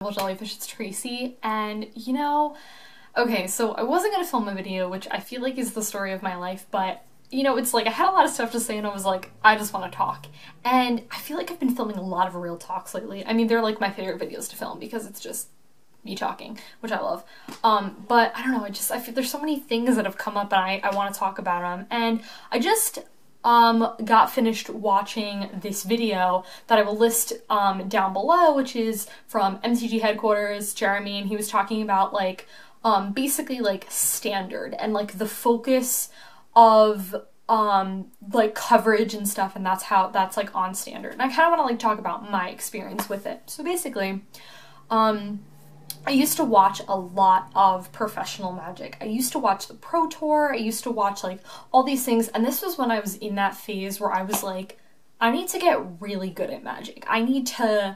Jellyfish, it's Tracy, and you know, okay, so I wasn't gonna film a video, which I feel like is the story of my life, but you know, it's like I had a lot of stuff to say and I was like, I just want to talk. And I feel like I've been filming a lot of real talks lately. I mean, they're like my favorite videos to film because it's just me talking, which I love. But I don't know, I feel there's so many things that have come up and I want to talk about them. And I just got finished watching this video that I will list down below, which is from MTG headquarters, Jeremy, and he was talking about like basically like standard and like the focus of like coverage and stuff, and that's like on standard. And I kind of want to like talk about my experience with it. So basically, I used to watch a lot of professional Magic. I used to watch the Pro Tour, I used to watch like all these things, and this was when I was in that phase where I was like, I need to get really good at Magic. I need to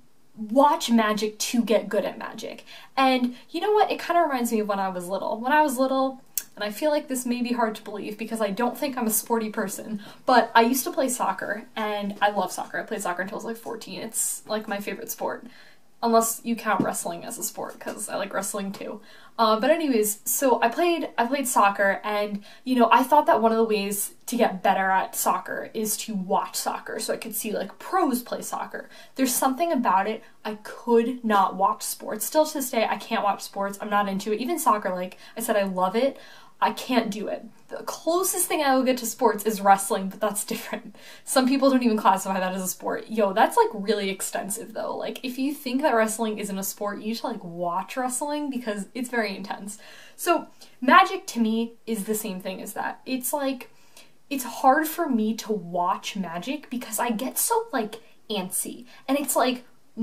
watch Magic to get good at Magic. And you know what? It kind of reminds me of when I was little. When I was little, and I feel like this may be hard to believe because I don't think I'm a sporty person, but I used to play soccer, and I love soccer. I played soccer until I was like 14. It's like my favorite sport. Unless you count wrestling as a sport, because I like wrestling too. But anyways, so I played soccer, and you know, I thought that one of the ways to get better at soccer is to watch soccer, so I could see like pros play soccer. There's something about it, I could not watch sports. Still to this day, I can't watch sports. I'm not into it. Even soccer, like I said, I love it. I can't do it. The closest thing I will get to sports is wrestling, but that's different. Some people don't even classify that as a sport. Yo, that's like really extensive though. Like if you think that wrestling isn't a sport, you should like watch wrestling because it's very intense. So Magic to me is the same thing as that. It's like, it's hard for me to watch Magic because I get so like antsy, and it's like,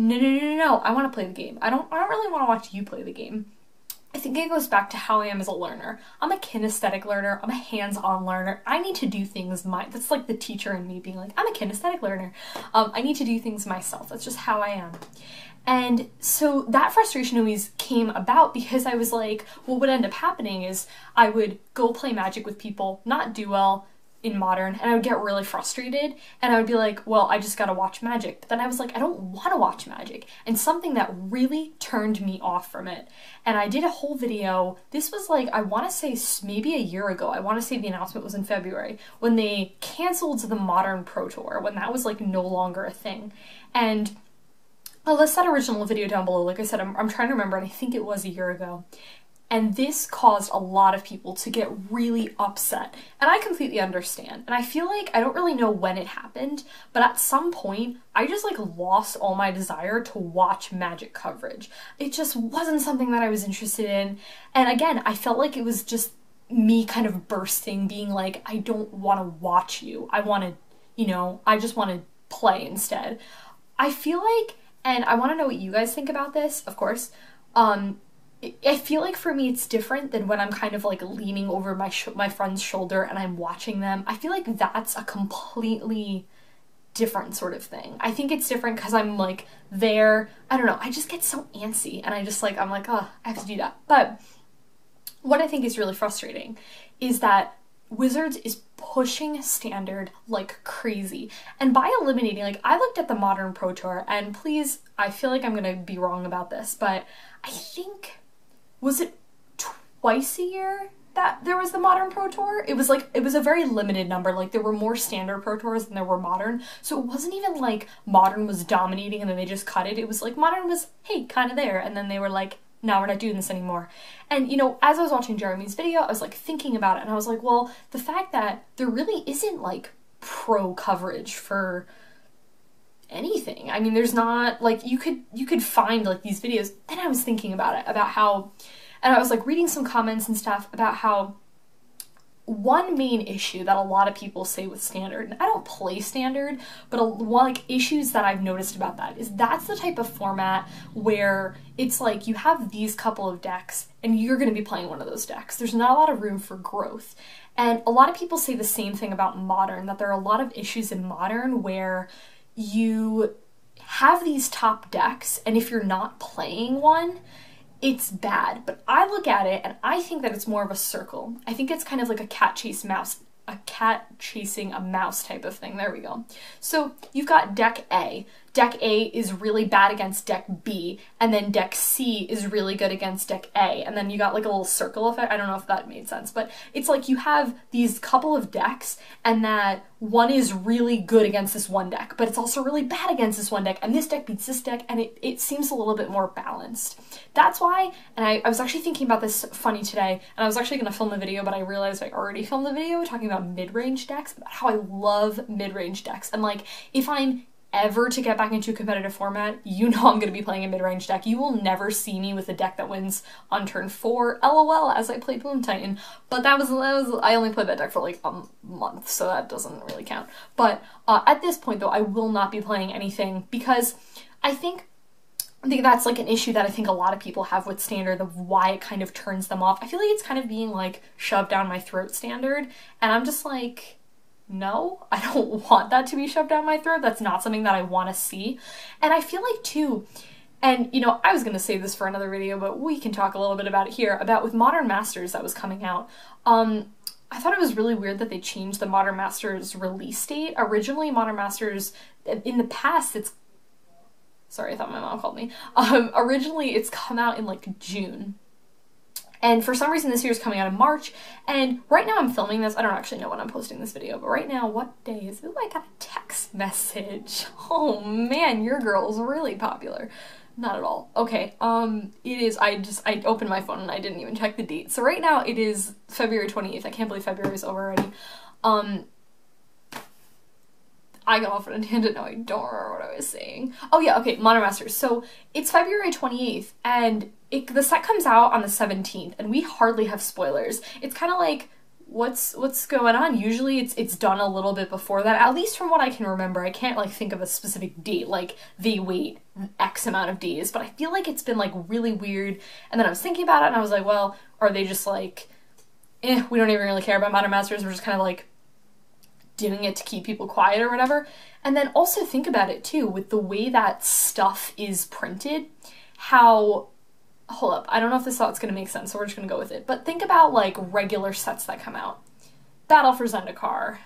no, I want to play the game. I don't really want to watch you play the game. I think it goes back to how I am as a learner. I'm a kinesthetic learner, I'm a hands-on learner. I need to do things that's like the teacher in me being like, I'm a kinesthetic learner. I need to do things myself. That's just how I am. And so that frustration always came about because I was like, well, what would end up happening is I would go play Magic with people, not do well in Modern, and I would get really frustrated, and I would be like, well, I just gotta watch Magic. But then I was like, I don't want to watch Magic, and something that really turned me off from it. And I did a whole video, this was like, I want to say maybe a year ago, I want to say the announcement was in February, when they canceled the Modern Pro Tour, when that was like no longer a thing. And I'll list that original video down below. Like I said, I'm trying to remember, and I think it was a year ago. And this caused a lot of people to get really upset. And I completely understand. And I feel like, I don't really know when it happened, but at some point, I just like lost all my desire to watch Magic coverage. It just wasn't something that I was interested in. And again, I felt like it was just me kind of bursting, being like, I don't want to watch you. I want to, you know, I just want to play instead. I feel like, and I want to know what you guys think about this, of course, I feel like for me it's different than when I'm kind of like leaning over my friend's shoulder and I'm watching them. I feel like that's a completely different sort of thing. I think it's different because I'm like there, I don't know, I just get so antsy, and I just like, I'm like, oh, I have to do that. But what I think is really frustrating is that Wizards is pushing standard like crazy, and by eliminating, like, I looked at the Modern Pro Tour, and please, I feel like I'm gonna be wrong about this, but I think, was it twice a year that there was the Modern Pro Tour? It was like, it was a very limited number. Like, there were more standard Pro Tours than there were Modern, so it wasn't even like Modern was dominating and then they just cut it. It was like Modern was, hey, kind of there, and then they were like, no, we're not doing this anymore. And you know, as I was watching Jeremy's video, I was like thinking about it, and I was like, well, the fact that there really isn't like pro coverage for anything. I mean, there's not, like, you could find like these videos. Then I was thinking about it, about how, and I was like reading some comments and stuff about how one main issue that a lot of people say with standard, and I don't play standard, but like issues that I've noticed about that is that's the type of format where it's like you have these couple of decks and you're going to be playing one of those decks. There's not a lot of room for growth. And a lot of people say the same thing about Modern, that there are a lot of issues in Modern where you have these top decks, and if you're not playing one, it's bad. But I look at it and I think that it's more of a circle. I think it's kind of like a cat chasing a mouse type of thing. There we go. So you've got deck A. deck A is really bad against deck B, and then deck C is really good against deck A, and then you got like a little circle effect. I don't know if that made sense, but it's like you have these couple of decks, and that one is really good against this one deck, but it's also really bad against this one deck, and this deck beats this deck, and it seems a little bit more balanced. That's why, and I was actually thinking about this funny today, and I was actually going to film a video, but I realized I already filmed the video talking about mid-range decks, about how I love mid-range decks, and like, if I'm ever to get back into a competitive format, you know I'm going to be playing a mid-range deck. You will never see me with a deck that wins on turn 4, lol, as I play Boom Titan. But that was I only played that deck for like a month, so that doesn't really count. But at this point, though, I will not be playing anything because I think that's like an issue that I think a lot of people have with Standard, of why it kind of turns them off. I feel like it's kind of being like shoved down my throat, Standard, and I'm just like, no, I don't want that to be shoved down my throat. That's not something that I want to see. And I feel like too, and you know, I was going to save this for another video, but we can talk a little bit about it here, about with Modern Masters that was coming out. I thought it was really weird that they changed the Modern Masters release date. Originally, Modern Masters, in the past, sorry, I thought my mom called me. Originally, it's come out in like June. And for some reason this year's coming out in March, and right now I'm filming this. I don't actually know when I'm posting this video, but right now, what day is it? Ooh, I got a text message. Oh man, your girl's really popular. Not at all. Okay, it is, I opened my phone and I didn't even check the date. So right now it is February 28th. I can't believe February is over already. I got off on a tangent, now I don't remember what I was saying. Oh yeah, okay, Modern Masters. So it's February 28th, and the set comes out on the 17th, and we hardly have spoilers. It's kind of like, what's going on? Usually it's done a little bit before that, at least from what I can remember. I can't like think of a specific date, like they wait X amount of days, but I feel like it's been like really weird. And then I was thinking about it, and I was like, well, are they just like, we don't even really care about Modern Masters, we're just kind of like doing it to keep people quiet or whatever. And then also think about it too, with the way that stuff is printed, how, hold up, I don't know if this thought's gonna make sense, so we're just gonna go with it, but think about like regular sets that come out. Battle for Zendikar,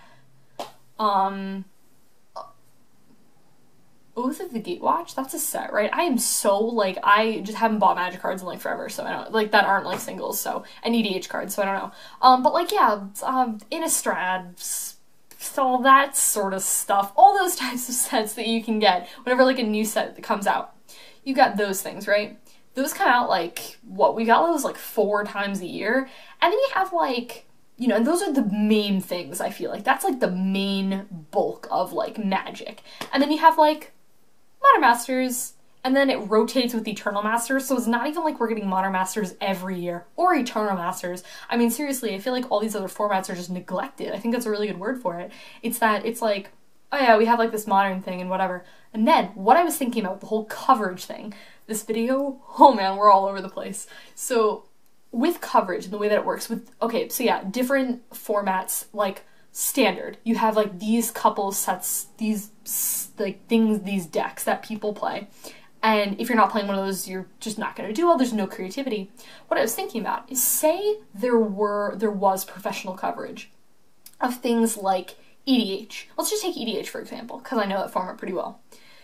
Oath of the Gatewatch, that's a set, right? I am so, like, I just haven't bought Magic cards in, like, forever, so I don't, like, that aren't, like, singles, so, and EDH cards, so I don't know. But, like, yeah, Innistrad, so that sort of stuff, all those types of sets that you can get whenever, like, a new set that comes out. You got those things, right? Those come out, like, what, we got those, like, 4 times a year, and then you have, like, you know, and those are the main things, I feel like. That's, like, the main bulk of, like, Magic. And then you have, like, Modern Masters, and then it rotates with Eternal Masters, so it's not even like we're getting Modern Masters every year, or Eternal Masters. I mean, seriously, I feel like all these other formats are just neglected. I think that's a really good word for it. It's that, it's like, oh yeah, we have like this modern thing and whatever. And then, what I was thinking about, the whole coverage thing, this video, oh man, we're all over the place. So, with coverage and the way that it works, with, okay, so yeah, different formats, like, Standard, you have like these couple sets, these like things, these decks that people play, and if you're not playing one of those, you're just not going to do well. There's no creativity. What I was thinking about is, say there was professional coverage of things like EDH. Let's just take EDH for example, because I know that format pretty well.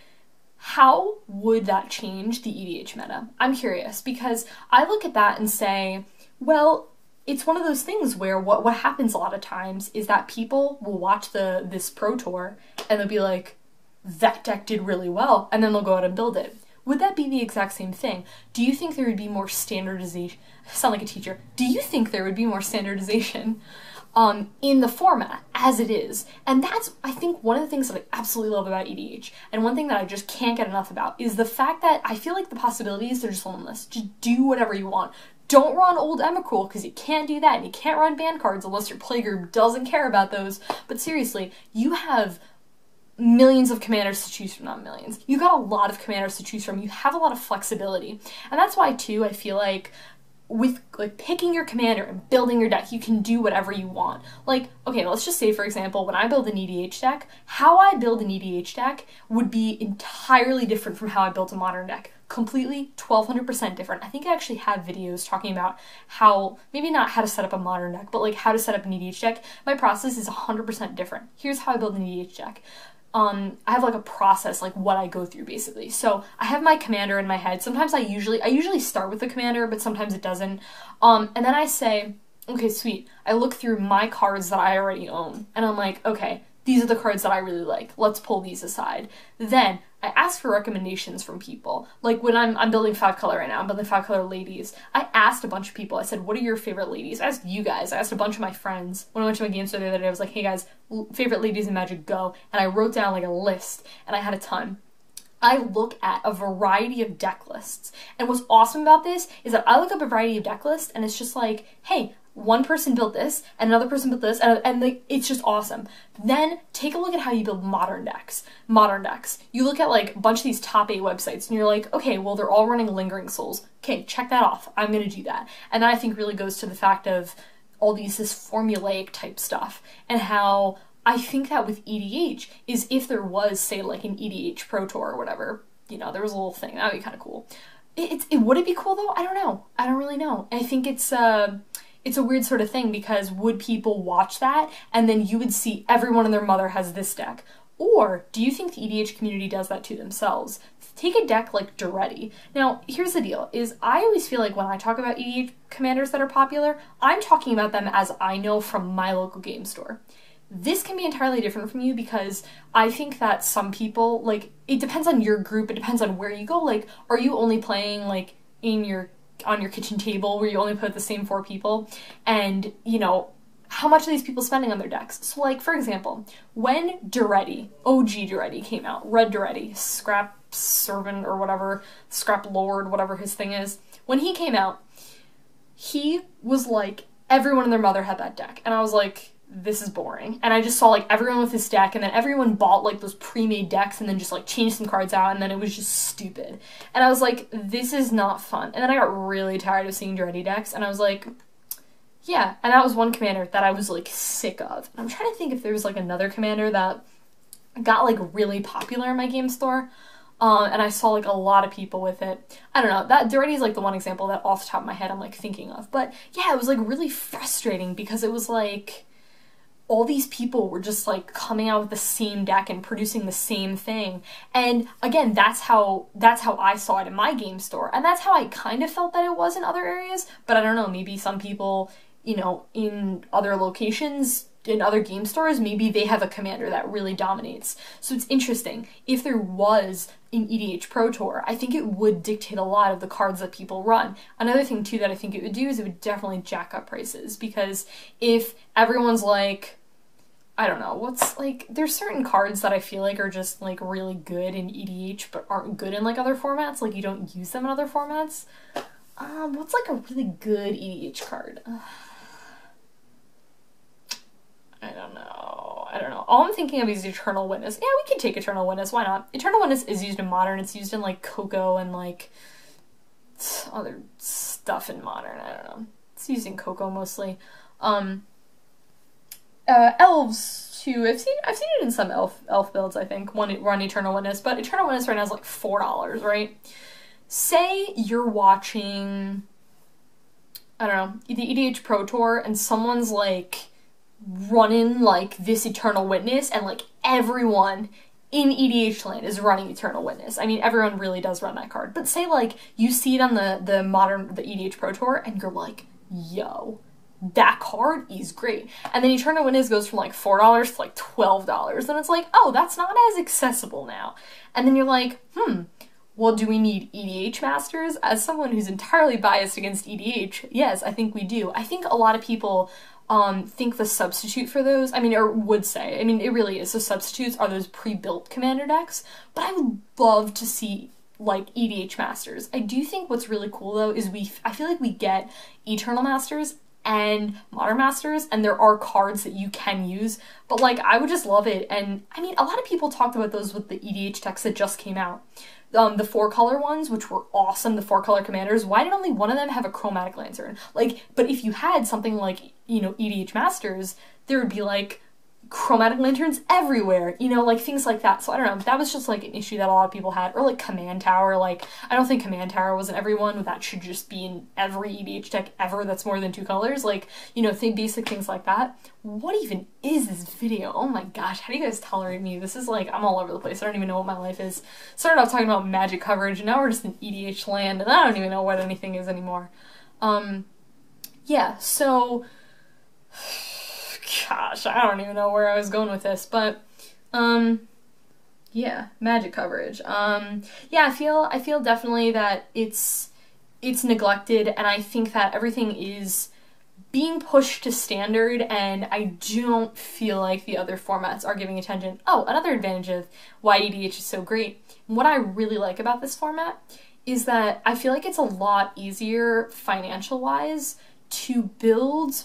How would that change the EDH meta? I'm curious, because I look at that and say, well, it's one of those things where what happens a lot of times is that people will watch this Pro Tour and they'll be like, that deck did really well, and then they'll go out and build it. Would that be the exact same thing? Do you think there would be more standardization? I sound like a teacher. Do you think there would be more standardization in the format as it is? And that's, I think, one of the things that I absolutely love about EDH, and one thing that I just can't get enough about, is the fact that I feel like the possibilities, they're just limitless. Just do whatever you want. Don't run old Emrakul, because you can't do that, and you can't run ban cards unless your playgroup doesn't care about those. But seriously, you have millions of commanders to choose from, not millions. You got a lot of commanders to choose from. You have a lot of flexibility. And that's why, too, I feel like with like picking your commander and building your deck, you can do whatever you want. Like, okay, let's just say, for example, when I build an EDH deck, how I build an EDH deck would be entirely different from how I built a modern deck. Completely 1200% different. I think I actually have videos talking about how, maybe not how to set up a modern deck, but like how to set up an EDH deck. My process is 100% different. Here's how I build an EDH deck. I have like a process, like what I go through basically. So I have my commander in my head. Sometimes I usually start with the commander, but sometimes it doesn't. And then I say, okay, sweet. I look through my cards that I already own, and I'm like, okay, these are the cards that I really like. Let's pull these aside. Then I ask for recommendations from people. Like when I'm building 5-color right now, I'm building 5-color ladies. I asked a bunch of people. I said, what are your favorite ladies? I asked you guys. I asked a bunch of my friends. When I went to my game store the other day, I was like, hey guys, favorite ladies in Magic, go. And I wrote down like a list, and I had a ton. I look at a variety of deck lists. And what's awesome about this is that I look up a variety of deck lists, and it's just like, hey, one person built this, and another person built this, and like, it's just awesome. Then take a look at how you build modern decks. You look at like a bunch of these top 8 websites, and you're like, okay, well, they're all running Lingering Souls. Okay, check that off. I'm gonna do that. And that I think really goes to the fact of all this formulaic type stuff, and how I think that with EDH is if there was, say, like an EDH Pro Tour or whatever, you know, there was a little thing, that would be kind of cool. Would it be cool though? I don't know. I don't really know. I think it's a weird sort of thing, because would people watch that and then you would see everyone and their mother has this deck? Or do you think the EDH community does that to themselves? Take a deck like Duretti. Now, here's the deal, is I always feel like when I talk about EDH commanders that are popular, I'm talking about them as I know from my local game store. This can be entirely different from you, because I think that some people, like, it depends on your group, it depends on where you go. Like, are you only playing like on your kitchen table where you only put the same 4 people? And, you know, how much are these people spending on their decks? So like, for example, when Duretti, OG Duretti came out, Red Duretti, Scrap Servant or whatever, Scrap Lord, whatever his thing is, when he came out, he was like, everyone and their mother had that deck. And I was like, this is boring. And I just saw like everyone with this deck, and then everyone bought like those pre-made decks and then just like changed some cards out, and then it was just stupid. And I was like, this is not fun. And then I got really tired of seeing Duretti decks, and I was like, yeah. And that was one commander that I was like sick of. And I'm trying to think if there was like another commander that got like really popular in my game store. And I saw like a lot of people with it. I don't know, that Duretti is like the one example that off the top of my head I'm like thinking of. But yeah, it was like really frustrating, because it was like, all these people were just like coming out with the same deck and producing the same thing. And again, that's how I saw it in my game store. And that's how I kind of felt that it was in other areas. But I don't know, maybe some people, you know, in other locations, in other game stores, maybe they have a commander that really dominates. So it's interesting. If there was an EDH Pro Tour, I think it would dictate a lot of the cards that people run. Another thing too that I think it would do is it would definitely jack up prices, because if everyone's like, I don't know, what's like, there's certain cards that I feel like are just like really good in EDH but aren't good in like other formats, like you don't use them in other formats. What's like a really good EDH card? I don't know. All I'm thinking of is Eternal Witness. Yeah, we can take Eternal Witness, why not? Eternal Witness is used in Modern, it's used in like Coco and like other stuff in Modern, I don't know. It's used in Coco mostly. Elves too. I've seen it in some elf builds, I think. Run Eternal Witness, but Eternal Witness right now is like $4, right? Say you're watching, I don't know, the EDH Pro Tour, and someone's like running like this Eternal Witness, and like everyone in EDH land is running Eternal Witness. I mean, everyone really does run that card. But say like you see it on the EDH Pro Tour, and you're like, yo, that card is great. And then Eternal Witness goes from like $4 to like $12. And it's like, oh, that's not as accessible now. And then you're like, well, do we need EDH Masters? As someone who's entirely biased against EDH, yes, I think we do. I think a lot of people think the substitute for those, I mean, or would say, I mean, it really is. The substitutes are those pre-built commander decks, but I would love to see like EDH Masters. I do think what's really cool though is I feel like we get Eternal Masters and Modern Masters, and there are cards that you can use, but like I would just love it. And I mean, a lot of people talked about those with the EDH decks that just came out. The 4-color ones, which were awesome, the 4-color commanders, why did only one of them have a chromatic lantern? Like, but if you had something like, you know, EDH Masters, there would be like chromatic lanterns everywhere, you know, like things like that. So I don't know, that was just like an issue that a lot of people had. Or like command tower, like I don't think command tower was in everyone, that should just be in every EDH deck ever that's more than 2 colors, like, you know, basic things like that. What even is this video? Oh my gosh, how do you guys tolerate me? This is like, I'm all over the place. I don't even know what my life is. Started off talking about magic coverage, and now we're just in EDH land, and I don't even know what anything is anymore. Yeah, so gosh, I don't even know where I was going with this, but yeah, magic coverage. Yeah, I feel definitely that it's neglected, and I think that everything is being pushed to standard, and I don't feel like the other formats are giving attention. Oh, another advantage of why EDH is so great, what I really like about this format is that I feel like it's a lot easier financial-wise to build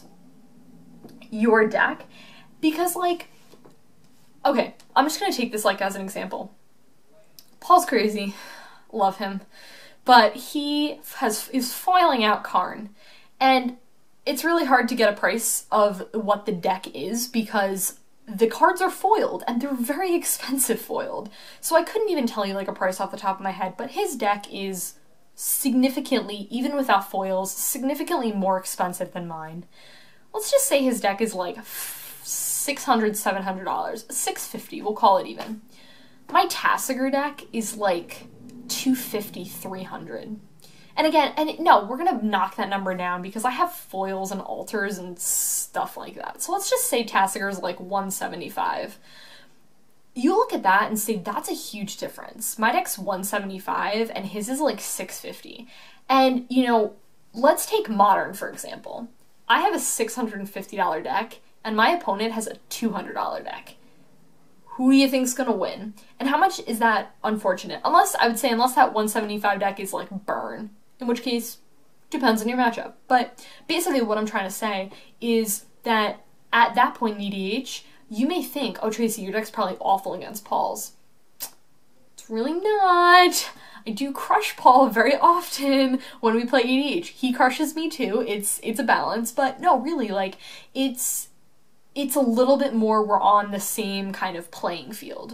your deck, because like, okay, I'm just gonna take this like as an example. Paul's crazy, love him, but he is foiling out Karn, and it's really hard to get a price of what the deck is because the cards are foiled, and they're very expensive foiled. So I couldn't even tell you like a price off the top of my head, but his deck is significantly, even without foils, significantly more expensive than mine. Let's just say his deck is like $600, $700, $650, we'll call it even. My Tasigur deck is like $250, $300. And again, no, we're gonna knock that number down because I have foils and altars and stuff like that. So let's just say Tasigur is like $175. You look at that and say, that's a huge difference. My deck's $175 and his is like $650. And, you know, let's take Modern, for example. I have a $650 deck, and my opponent has a $200 deck. Who do you think's gonna win? And how much is that unfortunate? Unless, I would say, unless that $175 deck is like Burn, in which case, depends on your matchup. But basically what I'm trying to say is that at that point in EDH, you may think, oh, Tracy, your deck's probably awful against Paul's. It's really not. I do crush Paul very often when we play EDH. He crushes me too. It's a balance, but no, really, like, it's a little bit more we're on the same kind of playing field.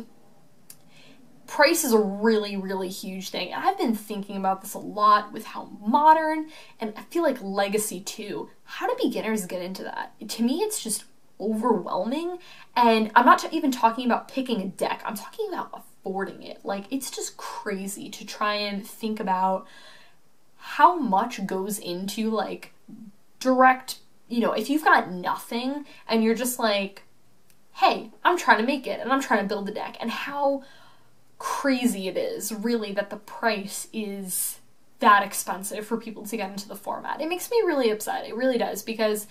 Price is a really, really huge thing. And I've been thinking about this a lot with how Modern, and I feel like Legacy too, how do beginners get into that? To me, it's just overwhelming, and I'm not even talking about picking a deck. I'm talking about affording it. Like, it's just crazy to try and think about how much goes into, like, direct, you know, if you've got nothing and you're just like, hey, I'm trying to make it and I'm trying to build the deck, and how crazy it is, really, that the price is that expensive for people to get into the format. It makes me really upset. It really does, because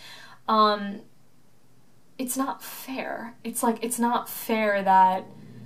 it's not fair. It's like, it's not fair that,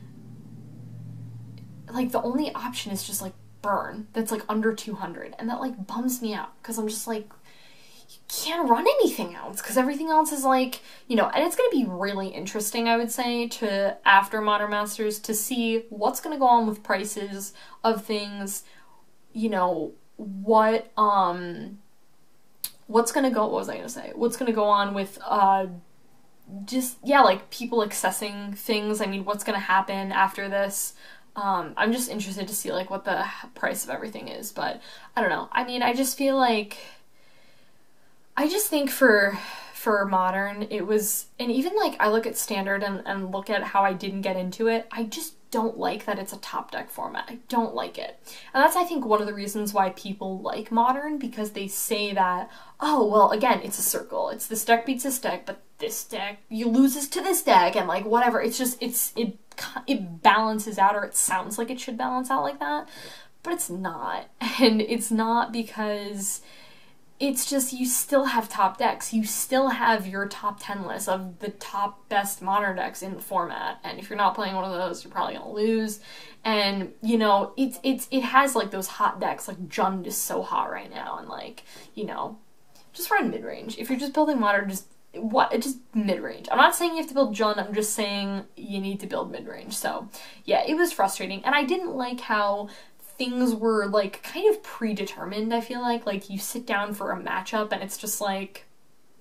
like, the only option is just like Burn that's like under 200, and that like bums me out because I'm just like, you can't run anything else because everything else is like, you know. And it's going to be really interesting, I would say, to after Modern Masters to see what's going to go on with prices of things, you know, what's going to go, what was I going to say? What's going to go on with, just, yeah, like people accessing things. I mean, what's going to happen after this? I'm just interested to see like what the price of everything is, but I don't know. I mean, I just feel like, I just think for Modern, it was, and even like I look at Standard and look at how I didn't get into it, I just don't like that it's a top deck format. I don't like it. And that's, I think, one of the reasons why people like Modern, because they say that, oh, well, again, it's a circle. It's this deck beats this deck, but this deck, you loses to this deck, and like whatever. It's just, it balances out, or it sounds like it should balance out like that, but it's not. And it's not, because it's just, you still have top decks. You still have your top 10 list of the top best Modern decks in the format. And if you're not playing one of those, you're probably gonna lose. And, you know, it has like those hot decks, like Jund is so hot right now. And like, you know, just run mid-range. If you're just building Modern, just mid-range. I'm not saying you have to build Jund, I'm just saying you need to build mid-range. So yeah, it was frustrating. And I didn't like how things were like kind of predetermined. I feel like you sit down for a matchup and it's just like a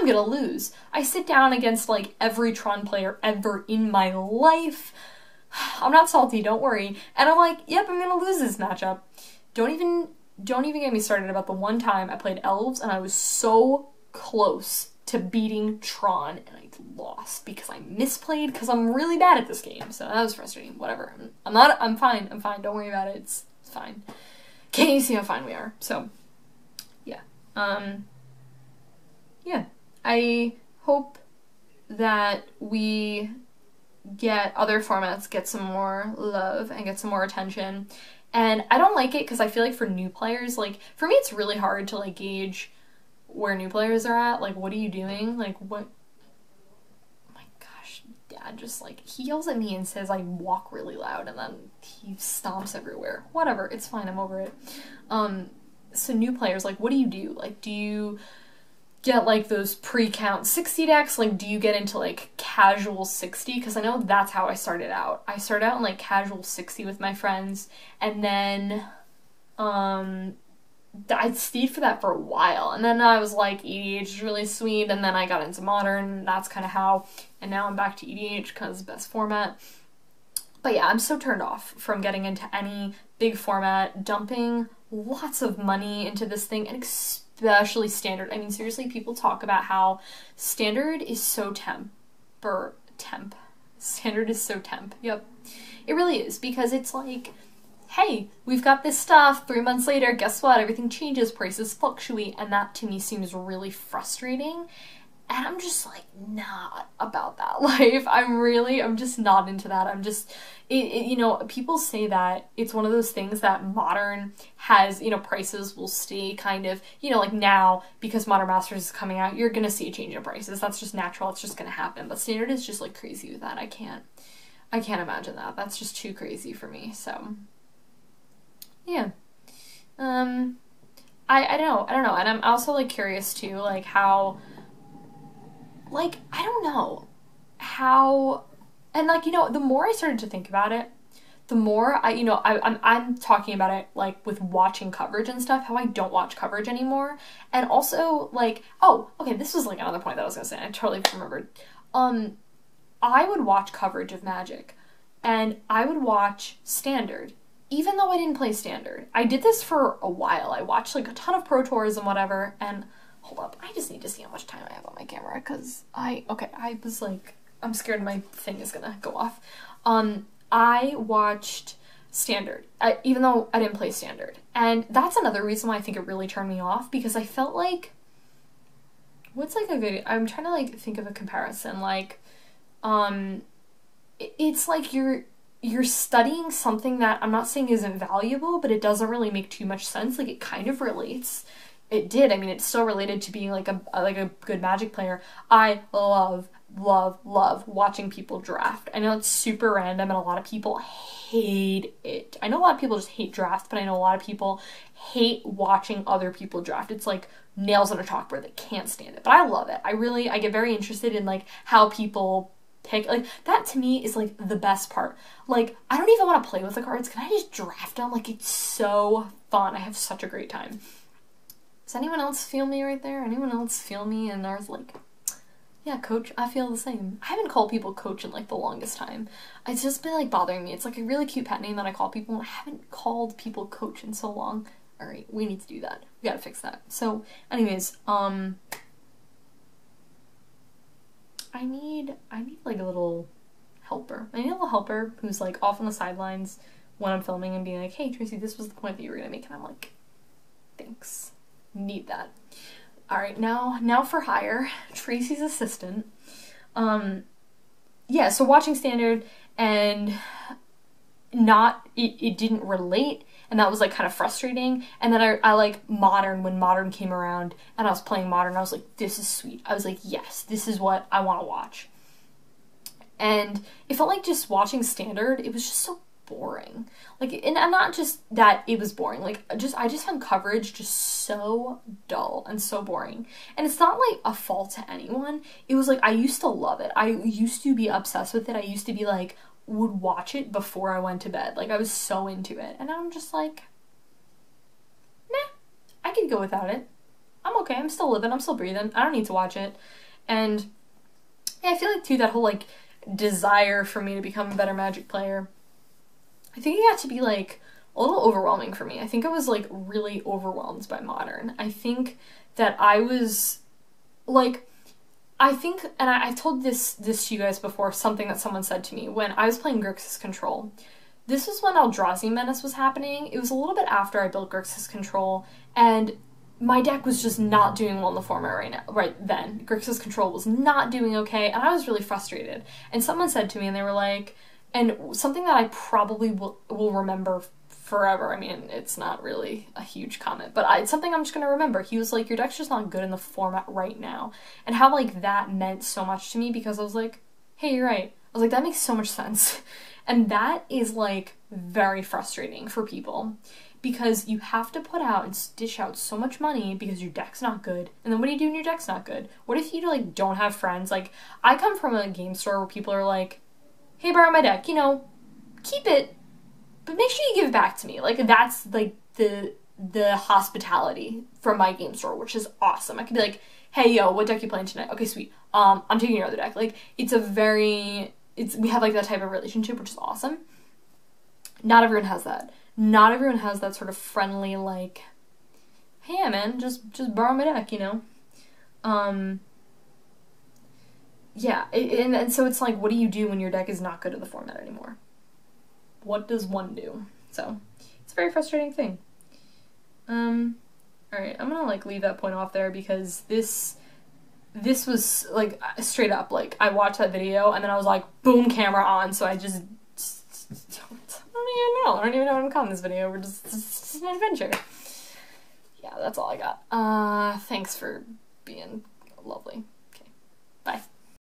I'm gonna lose. I sit down against like every Tron player ever in my life. I'm not salty, don't worry. And I'm like, yep, I'm gonna lose this matchup. Don't even get me started about the one time I played Elves and I was so close to beating Tron and I lost because I misplayed because I'm really bad at this game. So that was frustrating. Whatever. I'm fine. Don't worry about it. It's fine. Can't you see how fine we are? So yeah. Yeah. I hope that we get other formats get some more love and get some more attention. And I don't like it because I feel like for new players, like for me it's really hard to like gauge where new players are at. Like, what are you doing? Like, what? Oh my gosh, Dad just like, he yells at me and says I walk really loud and then he stomps everywhere. Whatever, it's fine, I'm over it. So new players, like, what do you do? Like, do you get like those pre-count 60 decks? Like, do you get into like casual 60? Because I know that's how I started out. I started out in like casual 60 with my friends, and then I stayed for that for a while, and then I was like, EDH is really sweet, and then I got into Modern, and that's kind of how, and now I'm back to EDH because it's the best format. But yeah, I'm so turned off from getting into any big format, dumping lots of money into this thing, and especially Standard. I mean, seriously, people talk about how Standard is so Standard is so temp. Yep. It really is, because it's like, hey, we've got this stuff, 3 months later, guess what? Everything changes, prices fluctuate, and that to me seems really frustrating. And I'm just like not about that life. I'm just not into that. I'm just, you know, people say that it's one of those things that Modern has, you know, prices will stay kind of, you know, like now, because Modern Masters is coming out, you're gonna see a change in prices. That's just natural, it's just gonna happen. But Standard is just like crazy with that. I can't imagine that. That's just too crazy for me, so. Yeah. I don't know. And I'm also like curious too, like how, like, I don't know how, and like, you know, the more I started to think about it, the more I'm talking about it like with watching coverage and stuff, how I don't watch coverage anymore. And also like, oh, okay, this was like another point that I was gonna say, I totally remembered. I would watch coverage of Magic and I would watch Standard, even though I didn't play Standard. I did this for a while. I watched like a ton of Pro Tours and whatever, and hold up, I just need to see how much time I have on my camera, because I was like, I'm scared my thing is gonna go off. I watched Standard, even though I didn't play Standard. And that's another reason why I think it really turned me off, because I felt like, what's like a good, I'm trying to like think of a comparison, like, it's like you're studying something that I'm not saying isn't valuable, but it doesn't really make too much sense. Like, it kind of relates. It did. I mean, it's still related to being like a good Magic player. I love watching people draft. I know it's super random and a lot of people hate it. I know a lot of people just hate draft, but I know a lot of people hate watching other people draft. It's like nails on a chalkboard. They can't stand it. But I love it. I get very interested in like how people pick, like, that to me is like the best part. Like, I don't even want to play with the cards. Can I just draft them? Like, it's so fun. I have such a great time. Does anyone else feel me right there? Anyone else feel me? And I was like, yeah, coach, I feel the same. I haven't called people coach in like the longest time. It's just been like bothering me. It's like a really cute pet name that I call people, and I haven't called people coach in so long. All right, we need to do that. We gotta fix that. So anyways, I need like a little helper. I need a little helper who's like off on the sidelines when I'm filming and being like, hey Tracy, this was the point that you were gonna make, and I'm like, thanks. Need that. Alright, now for hire. Tracy's assistant. Yeah, so watching Standard and it didn't relate, and that was like kind of frustrating. And then I like Modern, when Modern came around and I was playing Modern, I was like, this is sweet. I was like, yes, this is what I want to watch. And it felt like just watching Standard, it was just so boring. Like, and not just that it was boring, like, I just found coverage just so dull and so boring. And it's not like a fault to anyone. It was like, I used to love it. I used to be obsessed with it. I used to be like, would watch it before I went to bed. Like, I was so into it. And now I'm just like, meh, I could go without it. I'm okay, I'm still living, I'm still breathing, I don't need to watch it. And yeah, I feel like too, that whole like desire for me to become a better Magic player, I think it got to be like a little overwhelming for me. I think I was like really overwhelmed by Modern. I think that I was like, I think, and I've told this to you guys before, something that someone said to me when I was playing Grixis Control. This was when Eldrazi Menace was happening. It was a little bit after I built Grixis Control, and my deck was just not doing well in the format right then. Grixis Control was not doing okay, and I was really frustrated. And someone said to me, and they were like, and something that I probably will remember forever. I mean, it's not really a huge comment, but it's something I'm just gonna remember. He was like, your deck's just not good in the format right now. And how like that meant so much to me, because I was like, hey, you're right. I was like, that makes so much sense. And that is like very frustrating for people, because you have to put out and dish out so much money because your deck's not good. And then what do you do when your deck's not good? What if you like don't have friends? Like, I come from a game store where people are like, hey, borrow my deck, you know, keep it, but make sure you give it back to me. Like, that's like the hospitality from my game store, which is awesome. I could be like, hey, yo, what deck you playing tonight? Okay, sweet. I'm taking your other deck. Like, we have like that type of relationship, which is awesome. Not everyone has that. Not everyone has that sort of friendly, like, hey, man, just borrow my deck, you know? Yeah, and so it's like, what do you do when your deck is not good in the format anymore? What does one do? So, it's a very frustrating thing. Alright, I'm gonna, like, leave that point off there, because this was, like, straight up, like, I watched that video, and then I was like, boom, camera on, so I just I don't even know what I'm calling this video. We're just an adventure. Yeah, that's all I got. Thanks for being lovely.